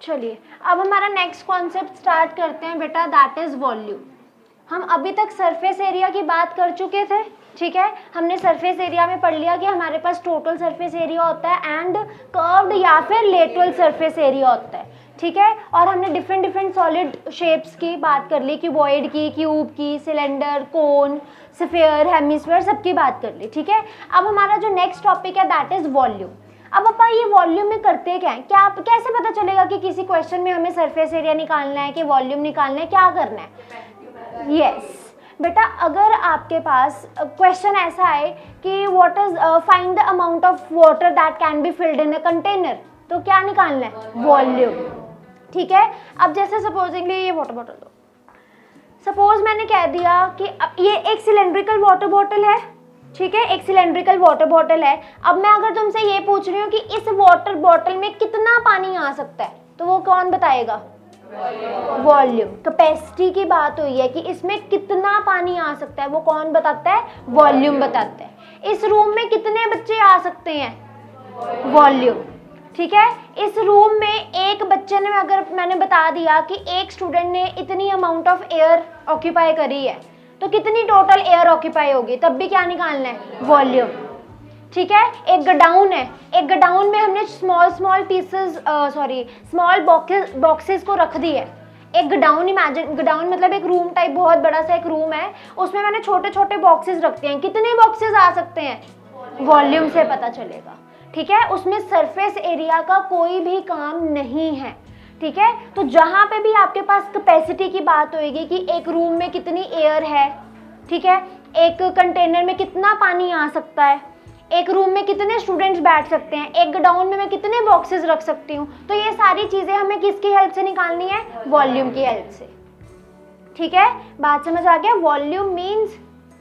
चलिए अब हमारा नेक्स्ट कॉन्सेप्ट स्टार्ट करते हैं बेटा, दैट इज वॉल्यूम। हम अभी तक सरफेस एरिया की बात कर चुके थे, ठीक है। हमने सरफेस एरिया में पढ़ लिया कि हमारे पास टोटल सरफेस एरिया होता है एंड कर्व्ड या फिर लेटरल सरफेस एरिया होता है, ठीक है। और हमने डिफरेंट सॉलिड शेप्स की बात कर ली, क्यूबॉइड की, क्यूब की, सिलेंडर, कोन, स्फीयर, हेमिस्फीयर, सबकी बात कर ली, ठीक है। अब हमारा जो नेक्स्ट टॉपिक है दैट इज वॉल्यूम। अब अपन ये वॉल्यूम में करते क्या है, क्या आप कैसे पता चलेगा कि किसी क्वेश्चन में हमें सरफेस एरिया निकालना है कि वॉल्यूम निकालना है, क्या करना है? यस बेटा, अगर आपके पास क्वेश्चन ऐसा है कि what is find the amount of water that can be filled in a container, तो क्या निकालना है? वॉल्यूम, ठीक है। अब जैसे सपोजिंगली ये वाटर बॉटल दो, सपोज मैंने कह दिया कि ये एक सिलेंड्रिकल वाटर बॉटल है, ठीक है, एक सिलेंड्रिकल वाटर बॉटल है। अब मैं अगर तुमसे ये पूछ रही हूँ कि इस वाटर बॉटल में कितना पानी आ सकता है, तो वो कौन बताएगा? वॉल्यूम। कैपेसिटी की बात हुई है कि इसमें कितना पानी आ सकता है, वो कौन बताता है? वॉल्यूम बताता है। इस रूम में कितने बच्चे आ सकते हैं? वॉल्यूम, ठीक है। इस रूम में एक बच्चे ने, अगर मैंने बता दिया कि एक स्टूडेंट ने इतनी अमाउंट ऑफ एयर ऑक्यूपाई करी है, तो कितनी टोटल एयर ऑक्यूपाई होगी, तब भी क्या निकालना है? वॉल्यूम, ठीक है। एक गडाउन है, एक गडाउन में हमने स्मॉल पीसेस स्मॉल बॉक्सेस को रख दी है। एक गडाउन, इमेजिन गडाउन मतलब एक रूम टाइप, बहुत बड़ा सा एक रूम है, उसमें मैंने छोटे छोटे बॉक्सेस रखते हैं। कितने बॉक्सेस आ सकते हैं? वॉल्यूम से पता चलेगा, ठीक है। उसमें सरफेस एरिया का कोई भी काम नहीं है, ठीक है। तो जहां पे भी आपके पास कैपेसिटी की बात होगी कि एक रूम में कितनी एयर है, ठीक है, एक कंटेनर में कितना पानी आ सकता है, एक रूम में कितने स्टूडेंट्स बैठ सकते हैं, एक गोडाउन में मैं कितने बॉक्सेस रख सकती हूँ, तो ये सारी चीजें हमें किसकी हेल्प से निकालनी है? वॉल्यूम की हेल्प से, ठीक है। बात समझ आ गया? वॉल्यूम मीन्स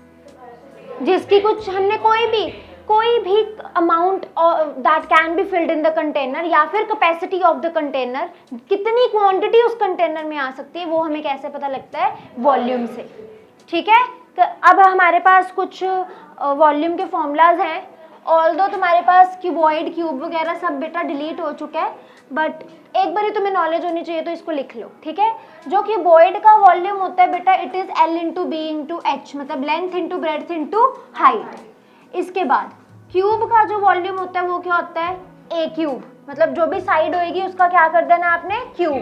जिसकी कुछ हमने कोई भी amount that can be filled in the container, या फिर कैपेसिटी ऑफ द कंटेनर, कितनी क्वांटिटी उस कंटेनर में आ सकती है, वो हमें कैसे पता लगता है? वॉल्यूम से, ठीक है। तो अब हमारे पास कुछ वॉल्यूम के फॉर्मूलाज हैं। ऑल्दो तुम्हारे पास क्यूबॉइड, क्यूब वगैरह सब बेटा डिलीट हो चुका है, बट एक बार ही तुम्हें नॉलेज होनी चाहिए, तो इसको लिख लो, ठीक है। जो क्यूबॉइड का वॉल्यूम होता है बेटा, it is L into B into H, मतलब length into breadth into height. इसके बाद क्यूब का जो वॉल्यूम होता है वो क्या होता है? ए क्यूब, मतलब जो भी साइड होएगी उसका क्या कर देना आपने?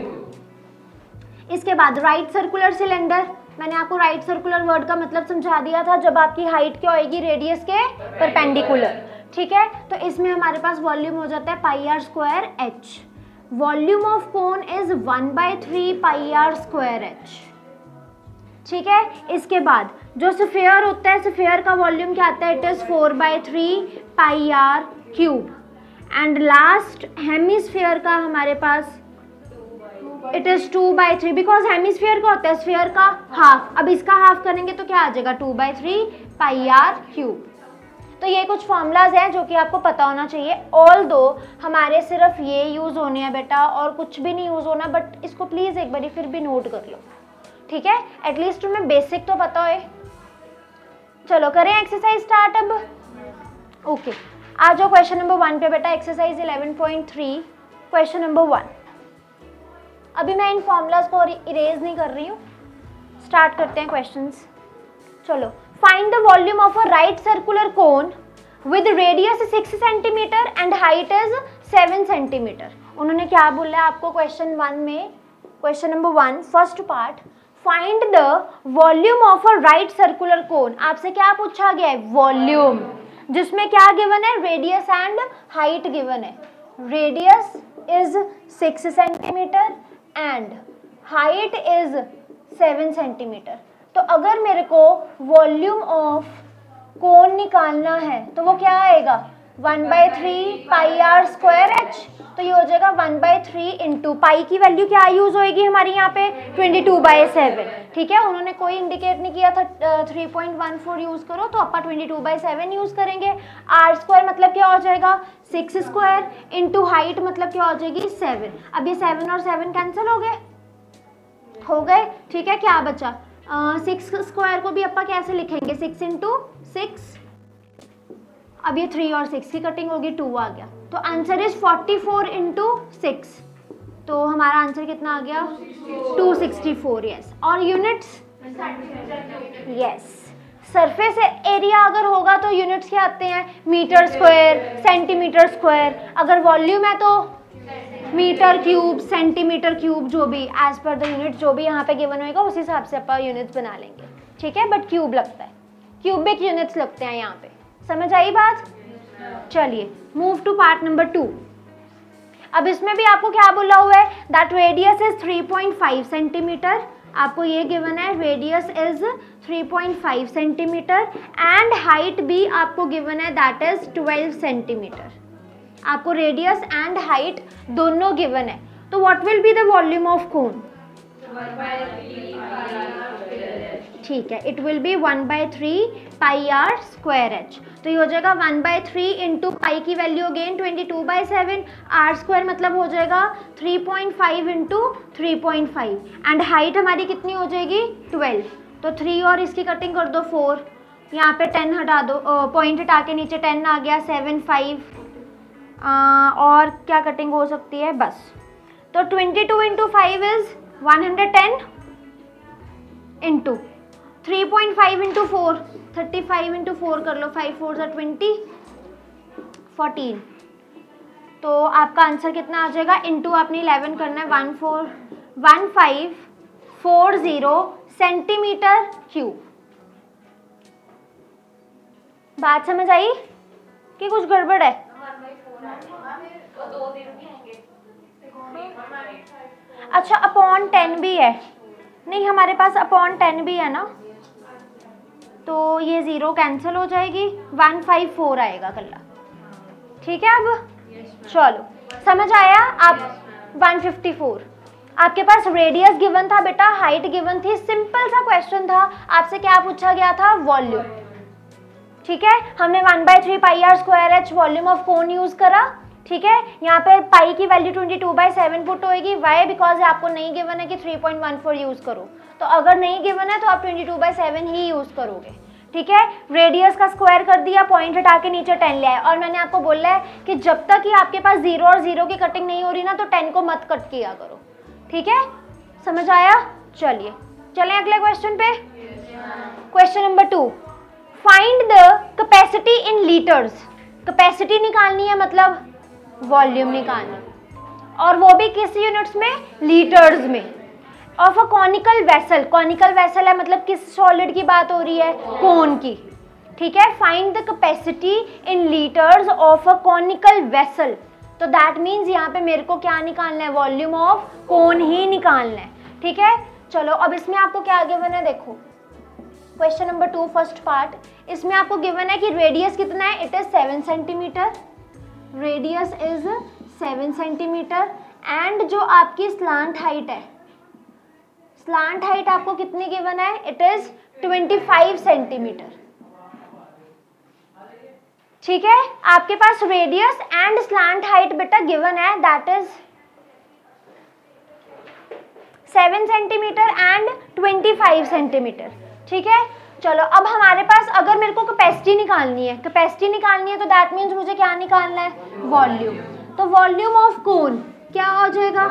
क्यूब। इसके बाद राइट सर्कुलर सिलेंडर, मैंने आपको राइट सर्कुलर वर्ड का मतलब समझा दिया था, जब आपकी हाइट क्या होएगी? रेडियस के परपेंडिकुलर, ठीक है। तो इसमें हमारे पास वॉल्यूम हो जाता है pi R square H. Volume of cone is 1/3 pi R square H, ठीक है। इसके बाद जो स्फीयर होता है, स्फीयर का वॉल्यूम क्या आता है? It is 4/3 pi R cube. And last hemisphere का हमारे पास इट इज 2/3, बिकॉज हेमिस्फीयर का होता है स्फीयर का हाफ। अब इसका हाफ करेंगे तो क्या आ जाएगा? 2/3 पाई आर क्यूब। तो ये कुछ फॉर्मूलाज हैं जो कि आपको पता होना चाहिए। ऑल दो हमारे सिर्फ ये यूज होने हैं बेटा, और कुछ भी नहीं यूज होना, बट इसको प्लीज एक बार फिर भी नोट कर लो, ठीक है। एटलीस्ट तुम्हें बेसिक तो पता है। चलो करें एक्सरसाइज स्टार्ट अब। ओके, आ जाओ क्वेश्चन नंबर 1 पे बेटा, एक्सरसाइज 11.3 क्वेश्चन नंबर 1। अभी मैं इन फॉर्मूलाज को इरेज नहीं कर रही हूँ, स्टार्ट करते हैं क्वेश्चंस। चलो, find the volume of a right circular cone with radius 6 centimetre and height is 7 centimetre. उन्होंने क्या बोला है आपको क्वेश्चन 1 में? Question number 1 first part, find the volume of a right circular cone. आपसे क्या पूछा गया है? वॉल्यूम, जिसमें क्या गिवन है? रेडियस एंड हाइट गिवन है। Radius is 6 centimetre and height is 7 centimetre. तो अगर मेरे को वॉल्यूम ऑफ कोन निकालना है तो वो क्या आएगा? 1/3 पाई आर स्क्वायर एच। तो ये हो जाएगा 1/3 इंटू पाई की वैल्यू क्या यूज होएगी हमारी यहाँ पे? 22/7, ठीक है। उन्होंने कोई इंडिकेट नहीं किया था 3.14 यूज करो, तो अपन 22/7 यूज करेंगे। आर स्क्वायर मतलब क्या हो जाएगा? 6 स्क्वायर इंटू हाइट मतलब क्या हो जाएगी? 7। अब ये 7 और 7 कैंसिल हो गए, ठीक है। क्या बचा? 6 स्क्वायर को भी अपन कैसे लिखेंगे? 6 इंटू 6। अब ये 3 और 6 की कटिंग होगी, 2 आ गया। तो आंसर इज 44 इंटू 6, तो हमारा आंसर कितना आ गया 264, यस। और यूनिट्स, यस, सरफेस एरिया अगर होगा तो यूनिट्स क्या आते हैं, मीटर स्क्वायर, सेंटीमीटर स्क्वायर। अगर वॉल्यूम है तो मीटर क्यूब, सेंटीमीटर क्यूब, जो भी एज पर द यूनिट जो भी यहाँ पे गिवन होएगा उस हिसाब से अपन यूनिट्स बना लेंगे, ठीक है। बट क्यूब लगता है, क्यूबिक यूनिट्स लगते हैं यहाँ पे, समझ आई बात। चलिए मूव टू पार्ट नंबर 2। अब इसमें भी आपको क्या बोला हुआ है, दैट रेडियस इज 3.5 सेंटीमीटर। आपको ये गिवन है radius is 3.5 centimetre and height भी आपको गिवन है दैट इज 12 सेंटीमीटर। आपको रेडियस एंड हाइट दोनों गिवन है। तो what will be the volume of cone, ठीक है, it will be 1/3 pi R square H. तो ये हो जाएगा 1/3 इंटू पाई की वैल्यू अगेन 22/7, आर स्क्वायर मतलब हो जाएगा 3.5 इंटू 3.5 एंड हाइट हमारी कितनी हो जाएगी 12। तो 3 और इसकी कटिंग कर दो 4, यहाँ पे 10 हटा दो, पॉइंट हटा के नीचे 10 आ गया, 7 5 और क्या कटिंग हो सकती है बस। तो 22 into 5 is 110 into 3.5 into 4, 35 into 4 कर लो, 5 4 ज़ा 20, 14। तो आपका आंसर कितना आ जाएगा, इंटू आपने 11 करना है, 1540 सेंटीमीटर क्यूब। बात समझ आई कि कुछ गड़बड़ है? अच्छा अपॉन 10 भी है, नहीं हमारे पास अपॉन 10 भी है ना, तो ये 0 कैंसिल हो जाएगी, 154 आएगा कल्ला, ठीक है। अब चलो समझ आया आप, 154। आपके पास रेडियस गिवन था बेटा, हाइट गिवन थी, सिंपल सा क्वेश्चन था। आपसे क्या पूछा गया था, वॉल्यूम, ठीक है। हमने 1/3 pi R square H volume of cone use करा, ठीक है। यहाँ पे पाई की वैल्यू 22/7 पुट होएगी, वाई बिकॉज आपको नहीं गिवन है कि 3.14 यूज करो, तो अगर नहीं गिवन है तो आप 22/7 ही यूज करोगे, ठीक है। रेडियस का स्क्वायर कर दिया, पॉइंट हटा के नीचे 10 ले आए, और मैंने आपको बोला है कि जब तक ही आपके पास 0 और 0 की कटिंग नहीं हो रही ना तो 10 को मत कट किया करो, ठीक है, समझ आया। चलिए चलें अगले क्वेश्चन पे। Question number 2, find the capacity in litres. Capacity निकालनी है मतलब वॉल्यूम निकालनी, और वो भी किस यूनिट्स में, लीटर्स में, of a conical vessel. Conical vessel है मतलब किस सॉलिड की बात हो रही है, कोन की, ठीक है। Find the capacity in litres of a conical vessel. तो दैट मीन्स यहाँ पे मेरे को क्या निकालना है, वॉल्यूम ऑफ कोन ही निकालना है, ठीक है। चलो अब इसमें आपको क्या गिवन है, देखो क्वेश्चन नंबर 2 फर्स्ट पार्ट, इसमें आपको गिवन है कि रेडियस कितना है, it is 7 centimetre, radius is 7 centimetre and जो आपकी स्लांट हाइट है, स्लांट हाइट आपको कितनी गिवन है, इट इज 25 सेंटीमीटर, ठीक है। आपके पास रेडियस एंड स्लांट हाइट बेटा गिवन है that is 7 centimetre and 25 centimetre, ठीक है। चलो अब हमारे पास अगर मेरे को कैपेसिटी निकालनी है, कैपेसिटी निकालनी है तो दैट मीन्स मुझे क्या निकालना है, वॉल्यूम। तो वॉल्यूम ऑफ कोन क्या हो जाएगा,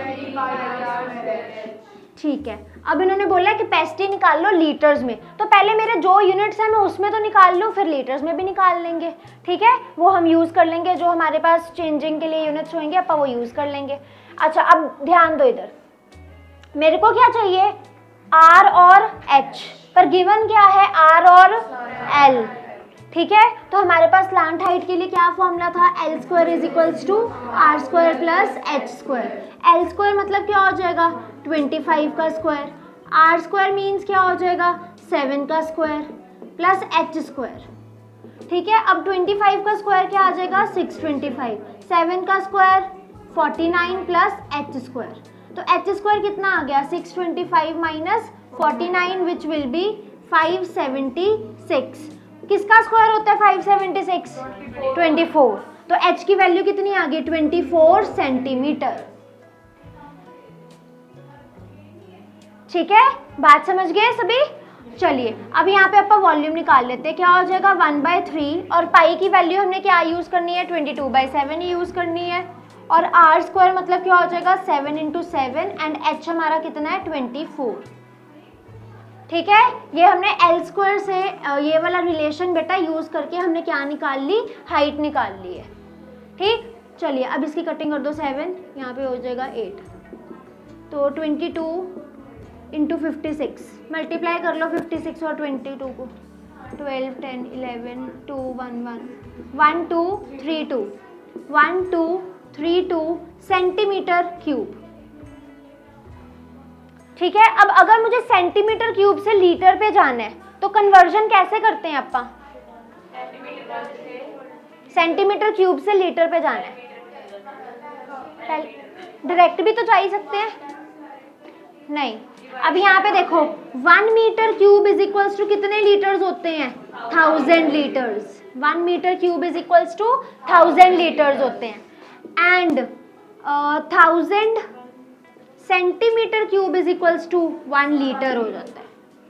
ठीक है। अब इन्होंने बोला है कैपेसिटी निकाल लो लीटर्स में, तो पहले मेरे जो यूनिट्स हैं मैं उसमें तो निकाल लूँ, फिर लीटर्स में भी निकाल लेंगे, ठीक है। वो हम यूज़ कर लेंगे, जो हमारे पास चेंजिंग के लिए यूनिट्स होंगे अपन वो यूज़ कर लेंगे। अच्छा अब ध्यान दो, इधर मेरे को क्या चाहिए, R और H, पर गिवन क्या है, R और L, ठीक है। तो हमारे पास स्लांट हाइट के लिए क्या फॉर्मूला था, L square is equals to R square plus H square. L square मतलब क्या हो जाएगा, 25 का स्क्वायर, R स्क्वायर मीन्स क्या हो जाएगा, 7 का स्क्वायर प्लस H स्क्वायर, ठीक है। अब 25 का स्क्वायर क्या आ जाएगा, 625, 7 का स्क्वायर 49 प्लस H स्क्वायर, तो H स्क्वायर कितना आ गया, 625 माइनस 49 विच विल बी 576। किसका स्क्वायर होता है 576, 24, तो H की वैल्यू कितनी आ गई, 24 सेंटीमीटर, ठीक है। बात समझ गए सभी। चलिए अब यहाँ पे अपन वॉल्यूम निकाल लेते हैं, क्या हो जाएगा 1/3 और पाई की वैल्यू हमने क्या यूज करनी है, 22/7 ही यूज करनी है, और आर स्क्वायर मतलब क्या हो जाएगा 7 × 7 एंड एच हमारा कितना है 24। ठीक है, ये हमने एल स्क्वायर से ये वाला रिलेशन बेटा यूज करके हमने क्या निकाल ली, हाइट निकाल ली है। ठीक, चलिए अब इसकी कटिंग कर दो 7, यहाँ पे हो जाएगा 8, तो 22 × 56 मल्टीप्लाई कर लो 56 और 22 को, 12 10 11 2 1 1 1 2 3 2 1 2 3 2 सेंटीमीटर क्यूब। ठीक है, अब अगर मुझे सेंटीमीटर क्यूब से लीटर पे जाना है तो कन्वर्जन कैसे करते हैं अपा? सेंटीमीटर क्यूब से लीटर पे जाना है, डायरेक्ट भी तो जा ही सकते हैं। नहीं, अब यहाँ पे देखो 1 metre cube is equals to कितने लीटर्स होते हैं? 1000 litres. 1 metre cube is equals to 1000 litres होते हैं and 1000 centimetre cube is equals to 1 litre हो जाता है।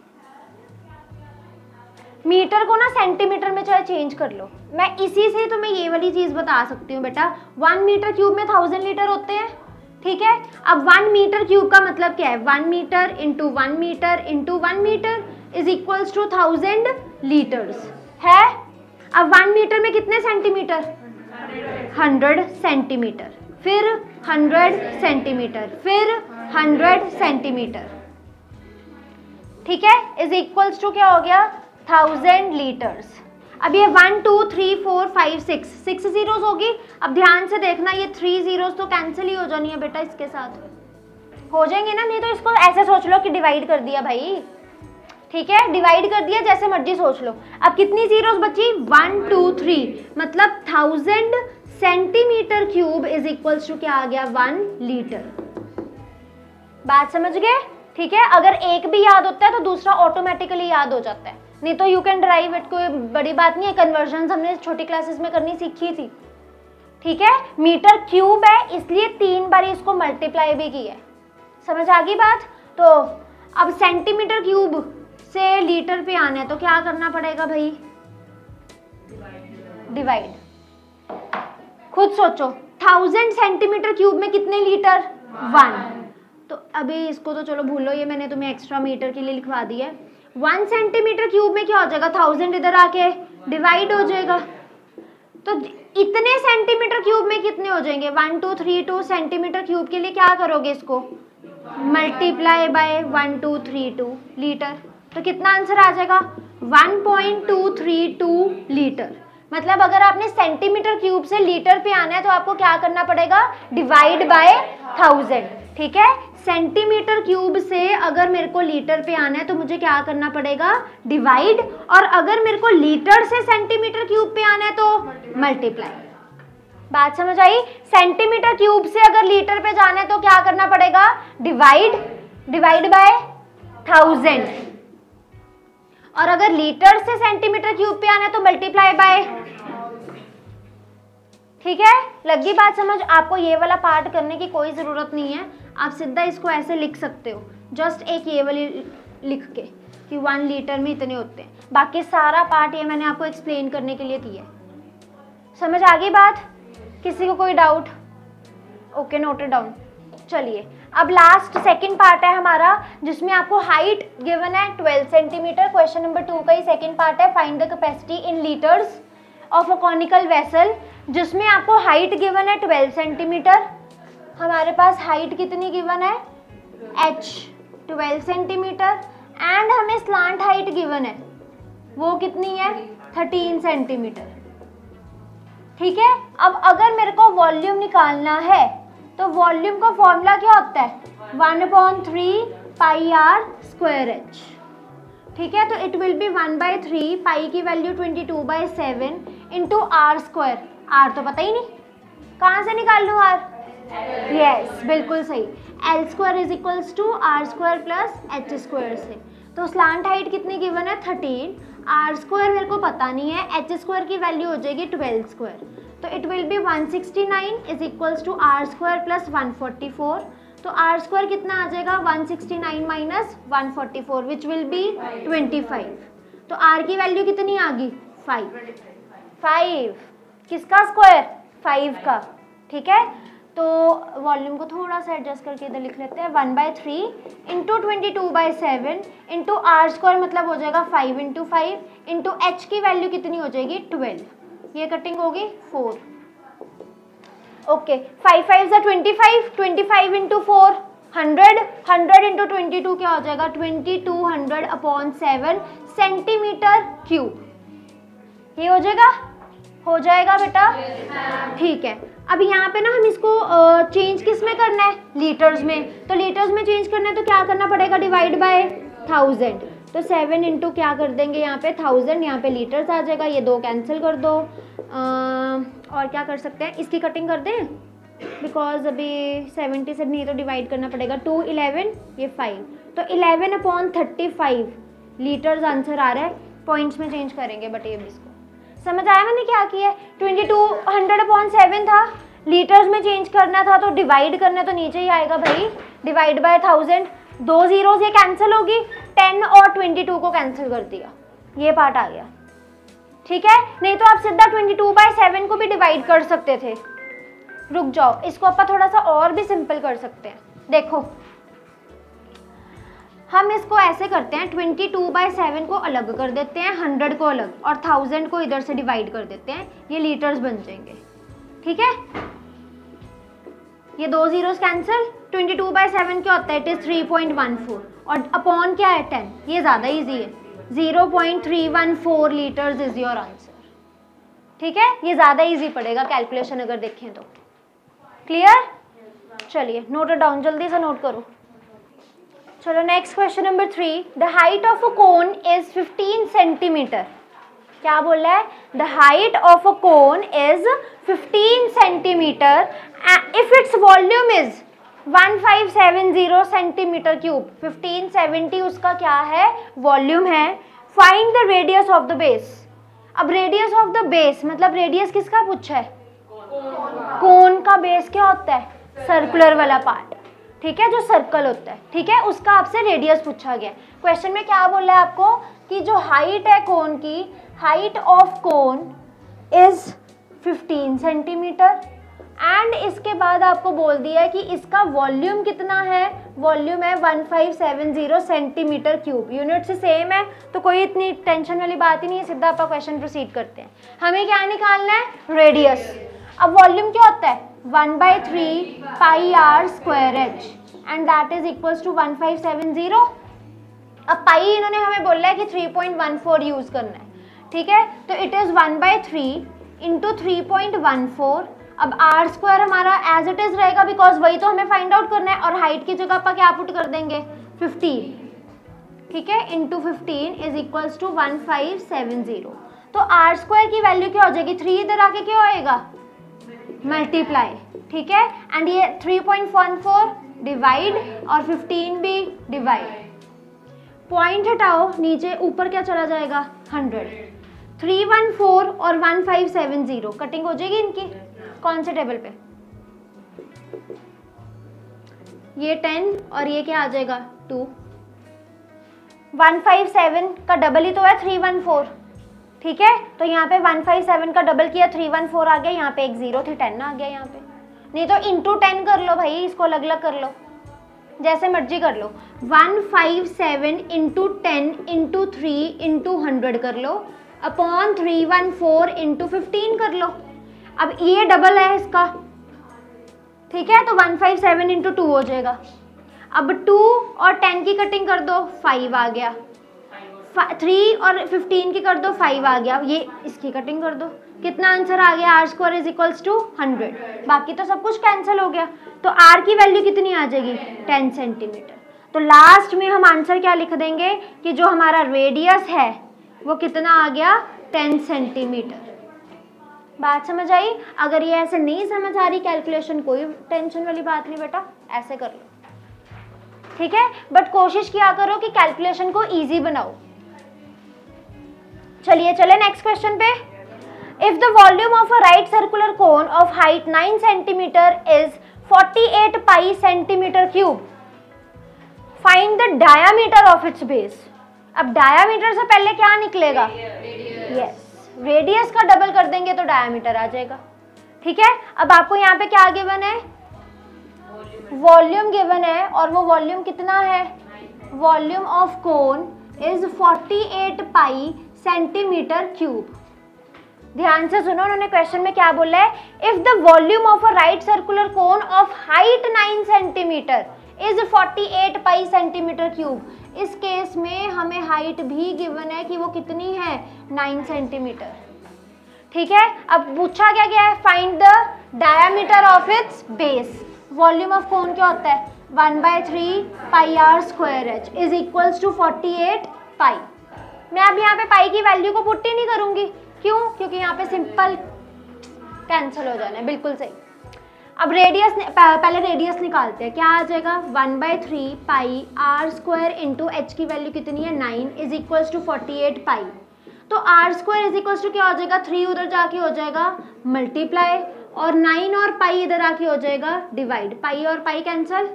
मीटर को ना सेंटीमीटर में चाहे चेंज कर लो, मैं इसी से तुम्हें ये वाली चीज बता सकती हूँ बेटा। 1 मीटर क्यूब में 1000 लीटर होते हैं। ठीक है, अब 1 मीटर क्यूब का मतलब क्या है? 1 metre into 1 metre into 1 metre is equals to 1000 litres है। अब 1 मीटर में कितने सेंटीमीटर? 100 सेंटीमीटर, फिर 100 सेंटीमीटर, फिर 100 सेंटीमीटर। ठीक है, इज इक्वल्स टू क्या हो गया? 1000 लीटर्स। अब ये 1 2 3 4 5 6 जीरोस होगी। अब ध्यान से देखना, ये 3 जीरोस तो कैंसिल ही हो जानी है बेटा, इसके साथ हो जाएंगे ना, नहीं तो इसको ऐसे सोच लो कि डिवाइड कर दिया भाई। ठीक है, डिवाइड कर दिया, जैसे मर्जी सोच लो। अब कितनी जीरोस बची? 1 2 3, मतलब 1000 centimetre cube is equals to क्या आ गया? 1 लीटर। बात समझ गए? ठीक है, अगर एक भी याद होता है तो दूसरा ऑटोमेटिकली याद हो जाता है, नहीं तो यू कैन ड्राइव इट, कोई बड़ी बात नहीं है। कन्वर्जन हमने छोटी क्लासेस में करनी सीखी थी। ठीक है, मीटर क्यूब है इसलिए 3 बार इसको मल्टीप्लाई भी की है। समझ आ गई बात? तो अब सेंटीमीटर क्यूब से लीटर पे आना है तो क्या करना पड़ेगा भाई? डिवाइड। खुद सोचो, 1000 सेंटीमीटर क्यूब में कितने लीटर? 1। तो अभी इसको तो चलो भूलो, ये मैंने तुम्हें एक्स्ट्रा मीटर के लिए लिखवा दिया है। 1 सेंटीमीटर क्यूब में क्या हो जाएगा? 1000 इधर आके डिवाइड हो जाएगा। तो इतने सेंटीमीटर क्यूब में कितने हो जाएंगे? 1 2 3 2 सेंटीमीटर क्यूब के लिए क्या करोगे? इसको मल्टीप्लाई बाय 1 2 3 2 लीटर। तो कितना आंसर आ जाएगा? 1.232 लीटर। मतलब अगर आपने सेंटीमीटर क्यूब से लीटर पे आना है तो आपको क्या करना पड़ेगा? Divide by 1000। ठीक है, सेंटीमीटर क्यूब से अगर मेरे को लीटर पे आना है तो मुझे क्या करना पड़ेगा? डिवाइड। और अगर मेरे को लीटर से सेंटीमीटर क्यूब पे आना है तो मल्टीप्लाई। बात समझ आई? सेंटीमीटर क्यूब से अगर लीटर पे जाना है तो क्या करना पड़ेगा? Divide, divide by 1000। और अगर लीटर से सेंटीमीटर क्यूब पे आना है तो मल्टीप्लाई बाय। ठीक है, लगी बात समझ? आपको ये वाला पार्ट करने की कोई जरूरत नहीं है, आप सीधा इसको ऐसे लिख सकते हो, जस्ट एक ये वाली लिख के कि 1 लीटर में इतने होते हैं। बाकी सारा पार्ट ये मैंने आपको एक्सप्लेन करने के लिए किया है। समझ आ गई बात? किसी को कोई डाउट? Okay, noted down. चलिए अब लास्ट सेकंड पार्ट है हमारा, जिसमें आपको हाइट गिवन है 12 सेंटीमीटर। क्वेश्चन नंबर 2 का ही सेकंड पार्ट है, find the capacity in litres of a conical vessel, जिसमें आपको हाइट गिवन है 12 सेंटीमीटर। हमारे पास हाइट कितनी गिवन है? h 12 सेंटीमीटर एंड हमें स्लांट हाइट गिवन है, वो कितनी है? 13 सेंटीमीटर। ठीक है, अब अगर मेरे को वॉल्यूम निकालना है तो वॉल्यूम का फॉर्मूला क्या होता है? 1/3 पाई आर स्क्वायर h। ठीक है, तो इट विल बी 1/3 पाई की value 22/7 into R square. R तो पता ही नहीं, कहाँ से निकाल लूँ आर? यस, बिल्कुल सही। L square is equals to R square plus H square से। तो स्लांट हाइट कितनी गिवन है? 13। आर स्क्वायर मेरे को पता नहीं है, एच स्क्वायर की वैल्यू हो जाएगी 12 स्क्वायर। तो it will be 169 is equals to R square plus 144। तो आर स्क्वायर कितना आ जाएगा? 169 माइनस 144 विच विल बी 25। तो आर की वैल्यू कितनी आ गई? 5। किसका स्क्वायर? 5 का। ठीक है, तो वॉल्यूम को थोड़ा सा एडजस्ट करके इधर लिख लेते हैं 1/3 इंटू 22/7 इंटू आर स्क्वायर मतलब हो जाएगा 5 इंटू 5 इंटू एच की वैल्यू कितनी हो जाएगी 12, ये कटिंग होगी 4। ओके 5 5 ज़ा 25, 25 इंटू 4 100, 100 इंटू 22 क्या हो जाएगा 2200/7 सेंटीमीटर क्यूब। ये हो जाएगा बेटा, ठीक है। अब यहाँ पे ना हम इसको चेंज किस में करना है, लीटर्स में। तो लीटर्स में चेंज करना है तो क्या करना पड़ेगा, डिवाइड बाय 1000। तो 7 इंटू क्या कर देंगे यहाँ पे 1000, यहाँ पे लीटर्स आ जाएगा, ये 2 कैंसिल कर दो। और क्या कर सकते हैं, इसकी कटिंग कर दें बिकॉज अभी 70 से नहीं तो डिवाइड करना पड़ेगा। 2 11 ये 5, तो 11/35 लीटर्स आंसर आ रहा है। पॉइंट्स में चेंज करेंगे बट ये भी इसको समझ आया मैंने क्या किया है। 2200/7 था, लीटर्स में चेंज करना था तो डिवाइड करना तो नीचे ही आएगा भाई, डिवाइड बाय 1000। 2 जीरोस ये कैंसिल होगी, 10 और 22 को कैंसिल कर दिया, ये पार्ट आ गया, ठीक है। नहीं तो आप सीधा 22/7 को भी डिवाइड कर सकते थे। रुक जाओ, इसको आप थोड़ा सा और भी सिंपल कर सकते हैं। देखो हम इसको ऐसे करते हैं, 22/7 को अलग कर देते हैं, 100 को अलग और 1000 को इधर से डिवाइड कर देते हैं, ये लीटर्स बन जाएंगे, ठीक है। ये 2 जीरोस कैंसिल, 22/7 क्या होता है, इट इज 3.14 और अपॉन क्या है 10, ये ज़्यादा इजी है, 0.314 लीटर्स इज योर आंसर, ठीक है। ये ज़्यादा इजी पड़ेगा कैलकुलेशन अगर देखें तो। क्लियर, चलिए नोट डाउन, जल्दी से नोट करो। चलो next question number 3, the height of a cone is 15 centimetre. क्या बोल रहा है, the height of a cone is 15 centimetre if its volume is 1570 centimetre cube. 1570 उसका क्या है, वॉल्यूम है। Find the radius of the base. अब रेडियस ऑफ द बेस मतलब रेडियस किसका पूछा है, कोन का बेस क्या होता है, सर्कुलर वाला पार्ट, ठीक है, जो सर्कल होता है, ठीक है, उसका आपसे रेडियस पूछा गया। क्वेश्चन में क्या बोला है आपको कि जो हाइट है कोन की, height of cone is 15 centimetre and इसके बाद आपको बोल दिया है कि इसका वॉल्यूम कितना है, वॉल्यूम है 1570 सेंटीमीटर क्यूब। यूनिट से सेम है तो कोई इतनी टेंशन वाली बात ही नहीं है, सीधा आप क्वेश्चन प्रोसीड करते हैं। हमें क्या निकालना है, रेडियस। अब वॉल्यूम क्या होता है 1/3 πr² and that is equals to 1570। अब पाई इन्होंने हमें बोला है कि 3.14 यूज करना है, ठीक है, तो इट इज 1/3 इंटू 3.14। अब आर स्क्वायर हमारा एज इट इज रहेगा बिकॉज वही तो हमें फाइंड आउट करना है, और हाइट की जगह पर क्या पुट कर देंगे 15, ठीक है, इंटू 15 इज इक्वल्स टू 1570। तो आर स्क्वायर की वैल्यू क्या हो जाएगी, 3 इधर आके क्या होएगा, मल्टीप्लाई, ठीक है, एंड ये 3.14 डिवाइड और 15 भी डिवाइड। पॉइंट हटाओ, नीचे ऊपर क्या चला जाएगा 100। 314 और 1570 कटिंग हो जाएगी इनकी, कौन से टेबल पे, ये 10 और ये क्या आ जाएगा 2। 157 का डबल ही तो है 314, ठीक है, तो यहाँ पे 157 का डबल किया 314 आ गया, यहाँ पे एक 0 थी 10 आ गया यहाँ पे। नहीं तो इंटू 10 कर लो भाई, इसको अलग अलग कर लो, जैसे मर्जी कर लो। 157 इंटू 10 इंटू 3 इंटू 100 कर लो, अपॉन 314 इंटू 15 कर लो। अब ये डबल है इसका, ठीक है, तो 157 इंटू 2 हो जाएगा। अब 2 और 10 की कटिंग कर दो, 5 आ गया। 3 और 15 की कर दो, 5 आ गया। ये इसकी कटिंग कर दो, कितना आंसर आ गया, R square is equals to 100। बाकी तो सब कुछ कैंसिल हो गया, तो आर की वैल्यू कितनी आ जाएगी 10 सेंटीमीटर। तो लास्ट में हम आंसर क्या लिख देंगे कि जो हमारा रेडियस है वो कितना आ गया 10 सेंटीमीटर। बात समझ आई? अगर ये ऐसे नहीं समझ आ रही कैलकुलेशन, कोई टेंशन वाली बात नहीं बेटा, ऐसे कर लो, ठीक है, बट कोशिश किया करो कि कैलकुलेशन को इजी बनाओ। चलिए चले नेक्स्ट क्वेश्चन पे। If the volume of a right circular cone of height 9 centimetre is 48 pi centimetre cube, find the diameter of its base. अब डायामीटर से पहले क्या निकलेगा, यस, रेडियस का डबल कर देंगे तो डायामीटर आ जाएगा, ठीक है। अब आपको यहाँ पे क्या गिवन है, वॉल्यूम गिवन है और वो वॉल्यूम कितना है, volume of cone is 48 pi centimetre cube. ध्यान से सुनो, उन्होंने क्वेश्चन में क्या बोला है, if the volume of a right circular cone of height 9 centimetre is 48 pi centimetre cube. इस केस में हमें हाइट भी गिवन है कि वो कितनी है, 9 सेंटीमीटर। ठीक है, अब पूछा क्या गया है, find the diameter of its base. Volume of cone क्या होता है, 1/3 pi R square H is equals to 48 pi. मैं अब यहाँ पे पाई की वैल्यू को पुट ही नहीं करूंगी, क्यों, क्योंकि यहाँ पे सिंपल कैंसिल हो जाना है, बिल्कुल सही। अब रेडियस, पहले रेडियस निकालते हैं, क्या आ जाएगा 1/3 pi R square into H की वैल्यू कितनी है 9 इज इक्वल्स टू 48 पाई। तो R square is equals to क्या हो जाएगा, 3 उधर जाके हो जाएगा मल्टीप्लाई और 9 और पाई इधर आके हो जाएगा डिवाइड। पाई और पाई कैंसिल,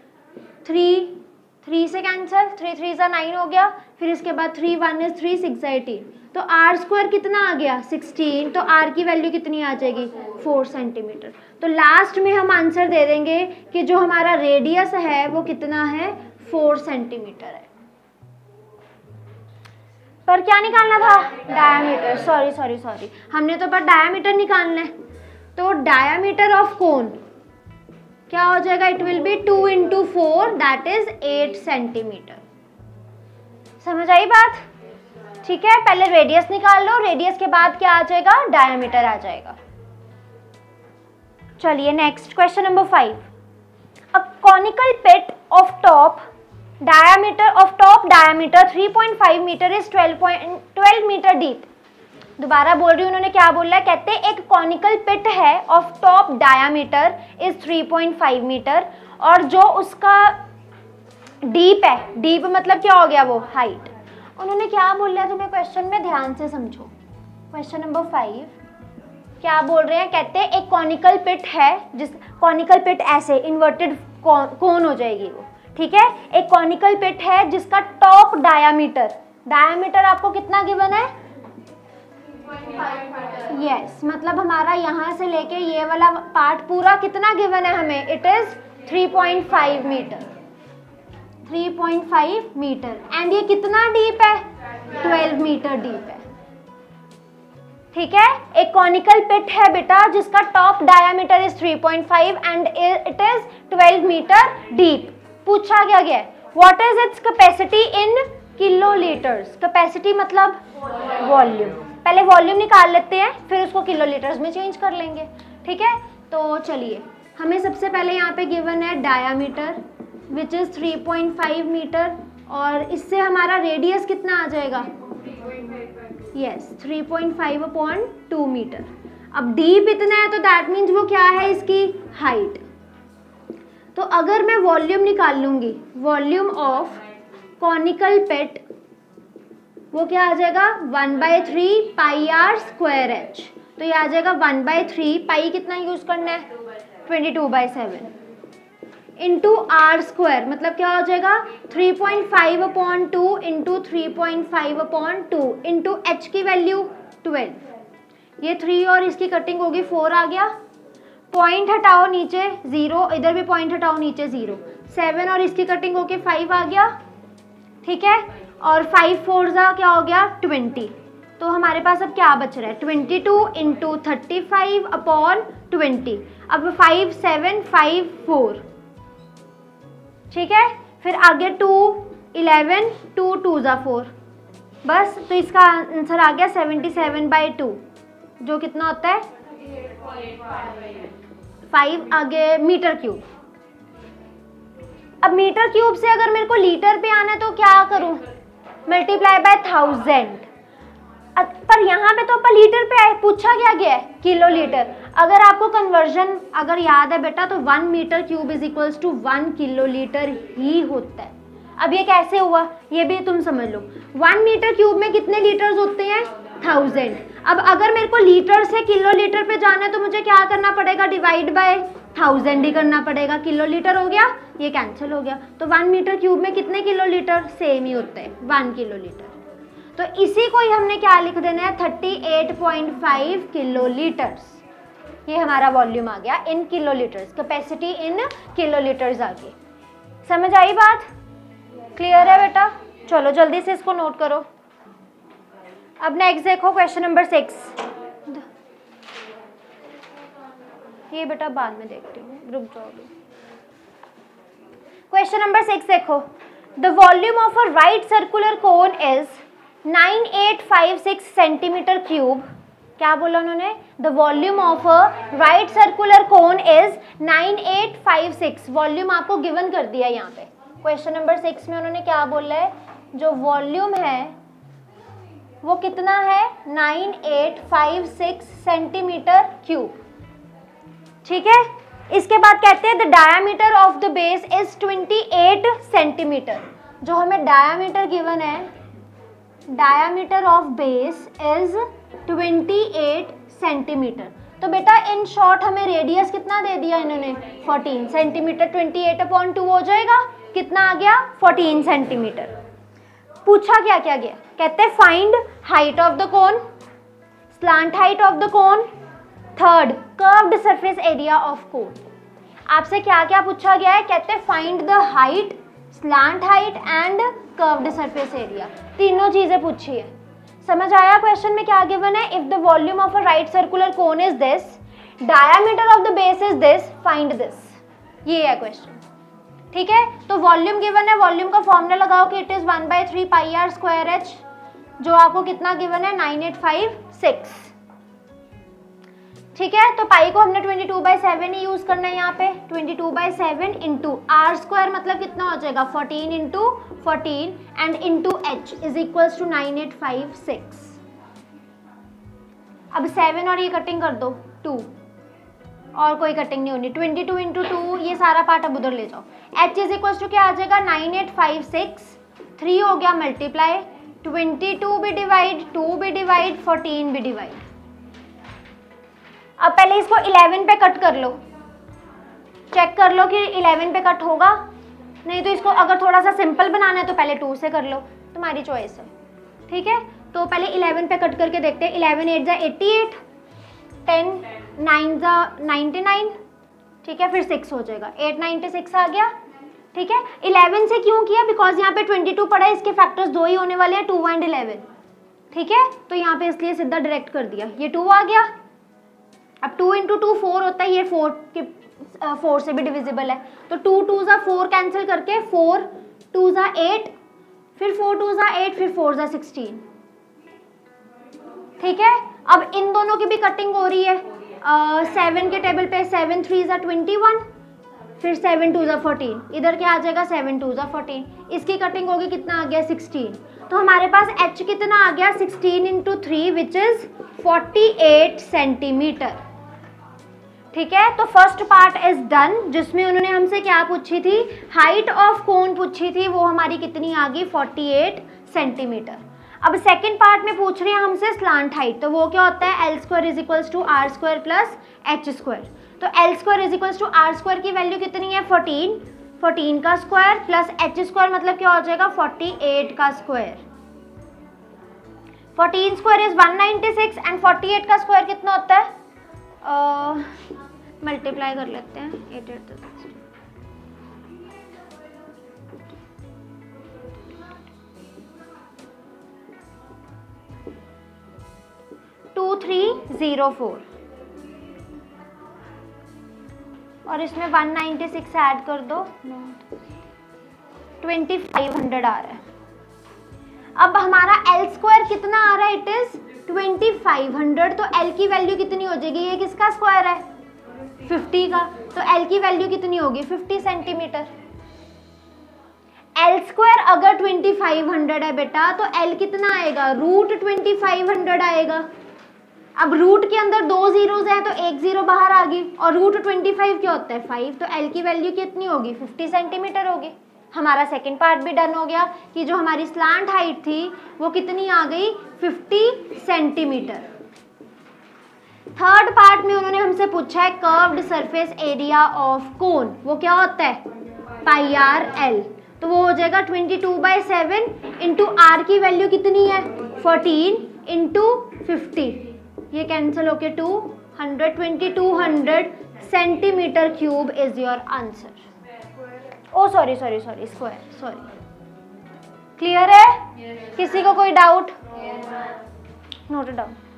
3 से कैंसिल, 3 3 सा 9 हो गया, फिर इसके बाद 3 1 इज 3 6 18, तो आर स्क्वायर कितना आ गया 16, तो आर की वैल्यू कितनी आ जाएगी 4 सेंटीमीटर। तो लास्ट में हम आंसर दे देंगे कि जो हमारा रेडियस है वो कितना है 4 सेंटीमीटर है। पर क्या निकालना था, डायामीटर, सॉरी हमने तो पर डायामीटर निकालना है। तो डायामीटर ऑफ कोन क्या हो जाएगा, it will be 2 into 4 that is 8 centimetre. समझ आई बात, ठीक है। पहले रेडियस निकाल लो, रेडियस के बाद क्या आ जाएगा, डायामीटर आ जाएगा। चलिए next question number 5। A conical pit of top diameter 3.5 metre is 12 metre deep. दोबारा बोल रही हूँ, उन्होंने क्या बोला है, कहते हैं एक कॉनिकल पिट है of top diameter is 3.5 metre और जो उसका डीप है, डीप मतलब क्या हो गया वो हाइट। उन्होंने क्या बोल रहा है तुम्हें क्वेश्चन में, ध्यान से समझो। क्वेश्चन नंबर 5 क्या बोल रहे हैं, कहते हैं एक कॉनिकल पिट है, जिस कॉनिकल पिट ऐसे इन्वर्टेड कोन हो जाएगी वो, ठीक है। एक कॉनिकल पिट है जिसका टॉप डायमीटर आपको कितना गिवन है, यस मतलब हमारा यहाँ से लेके ये वाला पार्ट पूरा कितना गिवन है हमें, इट इज 3.5 मीटर एंड ये कितना डीप है, 12 मीटर डीप है, ठीक है। एक कॉनिकल पिट है बेटा जिसका top diameter is 3.5 and it is 12 metre deep. पूछा क्या गया, what is its capacity in kilolitres. Capacity मतलब वॉल्यूम, पहले वॉल्यूम निकाल लेते हैं फिर उसको किलोलीटर्स में चेंज कर लेंगे, ठीक है। तो चलिए, हमें सबसे पहले यहाँ पे गिवन है डायामीटर विच इज 3.5 मीटर और इससे हमारा रेडियस कितना आ जाएगा, यस 3.5/2 मीटर। अब डीप इतना है तो दैट मीन्स वो क्या है, इसकी हाइट। तो अगर मैं वॉल्यूम निकाल लूंगी, वॉल्यूम ऑफ कॉनिकल पिट, वो क्या आ जाएगा 1/3 पाई आर स्क्वायर एच। तो ये आ जाएगा 1/3 पाई कितना यूज करना है 22/7 इंटू आर स्क्वायर, मतलब क्या हो जाएगा 3.5/2 इंटू 3.5/2 इंटू एच की वैल्यू 12। ये 3 और इसकी कटिंग होगी 4 आ गया, पॉइंट हटाओ नीचे 0, इधर भी पॉइंट हटाओ नीचे 0, 7 और इसकी कटिंग होके 5 आ गया, ठीक है। और 5 4 क्या हो गया 20। तो हमारे पास अब क्या बच रहा है 22 इंटू 35/20। अब 5 7 5 4, ठीक है। फिर आगे 2 11 2 2 4, बस। तो इसका आंसर आ गया 77/2 जो कितना होता है 5 आगे मीटर क्यूब। अब मीटर क्यूब से अगर मेरे को लीटर पे आना है तो क्या करूं, मल्टीप्लाई बाय 1000। पर यहाँ पे तो पर लीटर पे आए, पूछा क्या गया है किलो लीटर। अगर आपको कन्वर्जन अगर याद है बेटा तो 1 metre cube is equals to 1 kilo litre ही होता है। अब ये कैसे हुआ ये भी तुम समझ लो, 1 मीटर क्यूब में कितने लीटर्स होते हैं 1000। अब अगर मेरे को लीटर से किलो लीटर पे जाना है तो मुझे क्या करना पड़ेगा, डिवाइड बाय 1000 ही करना पड़ेगा। किलो लीटर हो गया, ये कैंसिल हो गया। तो 1 मीटर क्यूब में कितने किलो लीटर, सेम ही होता है 1 किलो लीटर। तो इसी को ही हमने क्या लिख देना है 38.5 किलो लीटर्स। ये हमारा वॉल्यूम आ गया in kilolitres, capacity in kilolitres आ गई। समझ आई बात? क्लियर है बेटा? चलो जल्दी से इसको नोट करो। अब नेक्स्ट देखो क्वेश्चन नंबर 6। ये बेटा बाद में देखती हूँ, रुक जाओ। क्वेश्चन नंबर 6 देखो, the volume of a right circular cone is 9856 centimetre cube. क्या बोला उन्होंने? The volume of a right circular cone is 9856। Volume आपको गिवन कर दिया यहाँ पे। क्वेश्चन नंबर 6 में उन्होंने क्या बोला है? जो वॉल्यूम है वो कितना है? 9856 सेंटीमीटर क्यूब। ठीक है, इसके बाद कहते हैं the diameter of the base is 28 centimetre. जो हमें डायामीटर गिवन है, diameter of base is 28 centimetre. तो बेटा इन शॉर्ट हमें रेडियस कितना दे दिया इन्होंने? 14 सेंटीमीटर। 28/2 हो जाएगा, कितना आ गया? 14 सेंटीमीटर। पूछा क्या क्या गया? कहते हैं find height of the cone, slant height of the cone, third curved surface area of cone. आपसे क्या क्या पूछा गया है? कहते हैं find the height, slant height and curved surface area. तीनों चीजें पूछी है। समझ आया क्वेश्चन में क्या गिवन है? If the volume of a right circular cone is this, diameter of the base is this, find this. ये है क्वेश्चन। ठीक है, तो वॉल्यूम गिवन है, वॉल्यूम का फॉर्मूला लगाओ कि इट इज 1/3 πr²h, जो आपको कितना गिवन है? 9856। ठीक है, तो पाई को हमने 22/7 ही यूज करना है यहाँ पे। 22/7 इंटू r² मतलब कितना हो जाएगा? 14 into 14 and into h is equals to 9856। अब 7 और ये कटिंग कर दो, 2 और कोई कटिंग नहीं होनी। 22 इंटू 2, ये सारा पार्ट अब उधर ले जाओ। h इज इक्वल्स टू क्या आ जाएगा? 9856। 3 हो गया मल्टीप्लाई, 22 भी डिवाइड, 2 भी डिवाइड, 14 भी डिवाइड। अब पहले इसको 11 पे कट कर लो, चेक कर लो कि 11 पे कट होगा। नहीं तो इसको अगर थोड़ा सा सिंपल बनाना है तो पहले 2 से कर लो, तुम्हारी चॉइस है। ठीक है, तो पहले 11 पे कट करके देखते हैं। 11 8 जा 88, 10 9 जा 99। ठीक है, फिर 6 हो जाएगा, 896 आ गया। ठीक है, 11 से क्यों किया? बिकॉज यहाँ पे 22 पड़ा है, इसके फैक्टर्स 2 ही होने वाले हैं, 2 एंड 11। ठीक है, तो यहाँ पे इसलिए सीधा डायरेक्ट कर दिया। ये 2 आ गया। अब 2 इंटू 2 4 होता है, ये 4 से भी डिविजिबल है, तो 2 2 जा 4 कैंसिल करके 4 2 जा 8, फिर 4 2 जा 8, फिर 4 जा 16। ठीक है, अब इन दोनों की भी कटिंग हो रही है। 7 के टेबल पे 7 3 जा 21, फिर 7 2 जा 14, इधर क्या आ जाएगा? 7 2 जा 14। इसकी कटिंग होगी, कितना आ गया? 16। तो हमारे पास h कितना आ गया? 16 इंटू 3 विच इज 48 सेंटीमीटर। ठीक है, तो फर्स्ट पार्ट इज डन, जिसमें उन्होंने हमसे क्या पूछी थी? हाइट ऑफ कोन पूछी थी, वो हमारी कितनी आ गई? 48 सेंटीमीटर। अब सेकंड पार्ट में पूछ रहे हैं हमसे स्लांट हाइट, तो वो क्या होता है? L² is equals to r² plus h²। तो L² is equals to r² की वैल्यू कितनी है? 14, 14 का स्क्वायर प्लस h² मतलब क्या हो जाएगा? 48 का स्क्वायर। 14 स्क्वायर इज 196 एंड 48 का स्क्वायर कितना होता है? मल्टीप्लाई कर लेते हैं, 8 8 2304 और इसमें 196 ऐड कर दो, 2500 आ रहा है। अब हमारा L² कितना आ रहा है? It is 2500। तो L की वैल्यू कितनी हो जाएगी? ये किसका स्क्वायर है? 50 का, तो L की वैल्यू कितनी होगी? 50 सेंटीमीटर। L² अगर 2500 है बेटा, तो L कितना आएगा? √2500 आएगा। अब रूट के अंदर 2 जीरोज हैं, तो 1 जीरो बाहर आ गई, और √25 क्या होता है? 5, तो L की वैल्यू कितनी होगी? 50 सेंटीमीटर होगी। हमारा सेकंड पार्ट भी डन हो गया कि जो हमारी स्लांट हाइट थी वो कितनी आ गई? 50 सेंटीमीटर। थर्ड पार्ट में उन्होंने हमसे पूछा है curved surface area of cone, वो क्या होता है? πr/l। तो वो हो जाएगा 22/7 इंटू r की वैल्यू कितनी है? 14 इंटू 50, ये कैंसिल होके 2, 120-200 centimetre cube is your answer. Oh sorry square, sorry. Clear है? किसी को कोई डाउट? Note it down.